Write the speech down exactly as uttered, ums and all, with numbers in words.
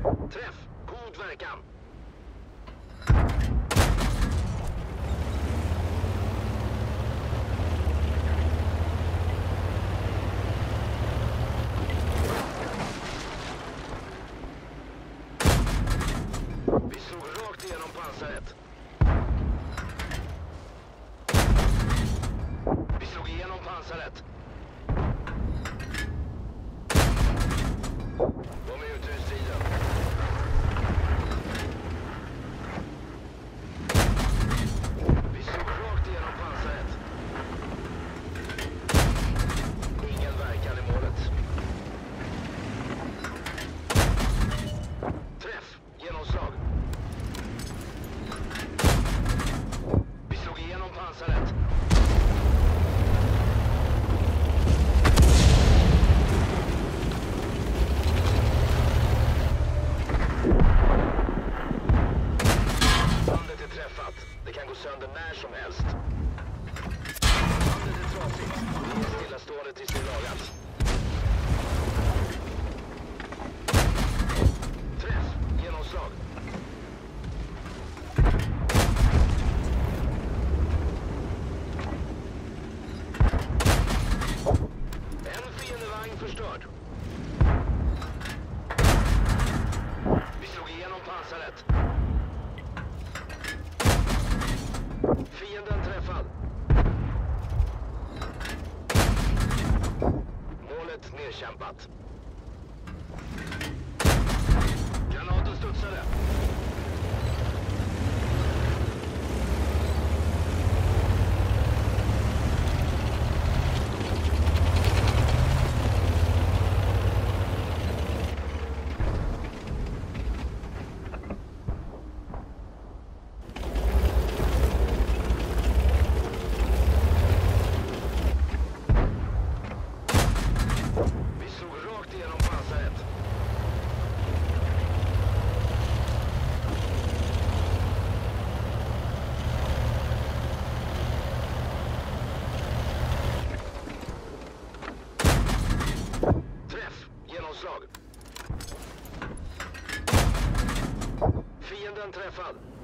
Träff! God verkan! Vi slog rakt igenom pansaret. Vi slog igenom pansaret. De är ute ur striden. Vi slog rakt igenom pansaret. Ingen verkan i målet. Träff! Genomslag. Vi slog igenom pansaret. Bandet är träffat. Det kan gå sönder när som helst. Bandet är trasigt. Vi är stillastående tills det är lagat. Träff! Genomslag. En fiendevagn förstörd. Vi slog igenom pansaret. Fienden träffad. Målet nedkämpat. Granaten studsade. Vi slog rakt igenom pansaret. Träff! Genomslag. Fienden träffad.